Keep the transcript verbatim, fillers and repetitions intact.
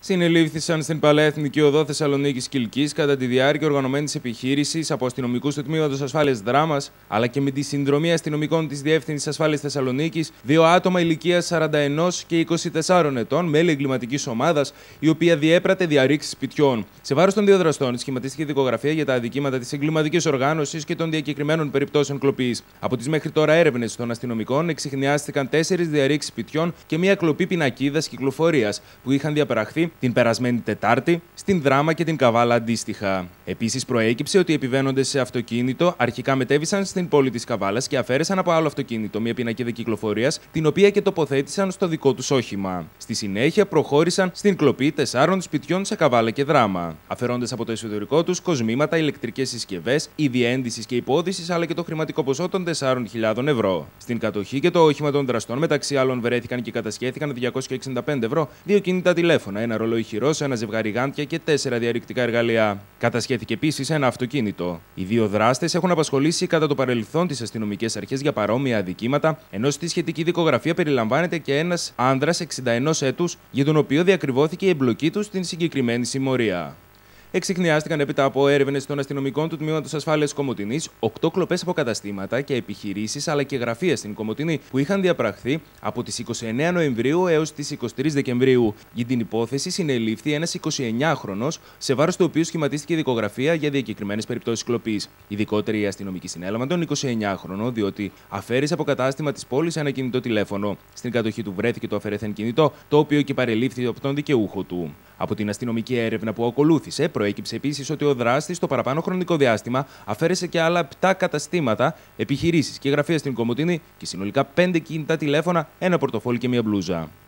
Συνελήφθησαν στην Παλαιά Εθνική Οδό Θεσσαλονίκης Κιλκής κατά τη διάρκεια οργανωμένης επιχείρησης από αστυνομικούς του Τμήματος Ασφάλειας Δράμας, αλλά και με τη συνδρομή αστυνομικών της Διεύθυνσης Ασφάλειας Θεσσαλονίκης, δύο άτομα ηλικίας σαράντα ένα και είκοσι τεσσάρων ετών, μέλη εγκληματικής ομάδας, η οποία διέπρατε διαρρήξεις σπιτιών. Σε βάρος των δύο δραστών σχηματίστηκε δικογραφία για τα αδικήματα της εγκληματικής οργάνωσης και των διακεκριμένων περιπτώσεων κλοπής. Από τις μέχρι τώρα έρευνες των αστυνομικών εξιχνιάστηκαν τέσσερις διαρρήξεις σπιτιών και μία κλοπή πινακίδας κυκλοφορίας που είχαν διαπραχθεί την περασμένη Τετάρτη στην Δράμα και την Καβάλα αντίστοιχα. Επίσης, προέκυψε ότι οι επιβαίνοντες σε αυτοκίνητο αρχικά μετέβησαν στην πόλη της Καβάλας και αφαίρεσαν από άλλο αυτοκίνητο μία πινακίδα κυκλοφορίας, την οποία και τοποθέτησαν στο δικό τους όχημα. Στη συνέχεια, προχώρησαν στην κλοπή τεσσάρων σπιτιών σε Καβάλα και Δράμα, αφαιρώντας από το εσωτερικό τους κοσμήματα, ηλεκτρικές συσκευές, είδη ένδυσης και υπόδυσης, αλλά και το χρηματικό ποσό των τεσσάρων χιλιάδων ευρώ. Στην κατοχή και το όχημα των δραστών, μεταξύ άλλων, βρέθηκαν και κατασχέθηκαν διακόσια εξήντα πέντε ευρώ, δύο κινητά τηλέφωνα, ένα ρολόι χειρός, ένα ζευγάρι γάντια και τέσσερα διαρρηκτικά εργαλεία. Κατασχέθηκε επίσης ένα αυτοκίνητο. Οι δύο δράστες έχουν απασχολήσει κατά το παρελθόν τις αστυνομικές αρχές για παρόμοια αδικήματα, ενώ στη σχετική δικογραφία περιλαμβάνεται και ένας άνδρας εξήντα ενός έτους, για τον οποίο διακριβώθηκε η εμπλοκή του στην συγκεκριμένη συμμορία. Εξιχνιάστηκαν έπειτα από έρευνες των αστυνομικών του Τμήματος Ασφάλειας Κομοτηνής οκτώ κλοπές από καταστήματα και επιχειρήσεις αλλά και γραφεία στην Κομοτηνή που είχαν διαπραχθεί από τις είκοσι εννέα Νοεμβρίου έως τις είκοσι τρεις Δεκεμβρίου. Για την υπόθεση συνελήφθη ένας εικοσιεννιάχρονος, σε βάρος του οποίου σχηματίστηκε δικογραφία για διακεκριμένες περιπτώσεις κλοπής. Ειδικότεροι οι αστυνομικοί συνέλαβαν τον εικοσιεννιάχρονο, διότι αφαίρεσε από κατάστημα της πόλης ένα κινητό τηλέφωνο. Στην κατοχή του βρέθηκε το αφαιρέθεν κινητό, το οποίο και παρελήφθη από τον δικαιούχο του. Από την αστυνομική έρευνα που ακολούθησε, προέκυψε επίσης ότι ο δράστης στο παραπάνω χρονικό διάστημα αφαίρεσε και άλλα επτά καταστήματα, επιχειρήσεις και γραφεία στην Κομοτηνή και συνολικά πέντε κινητά τηλέφωνα, ένα πορτοφόλι και μία μπλούζα.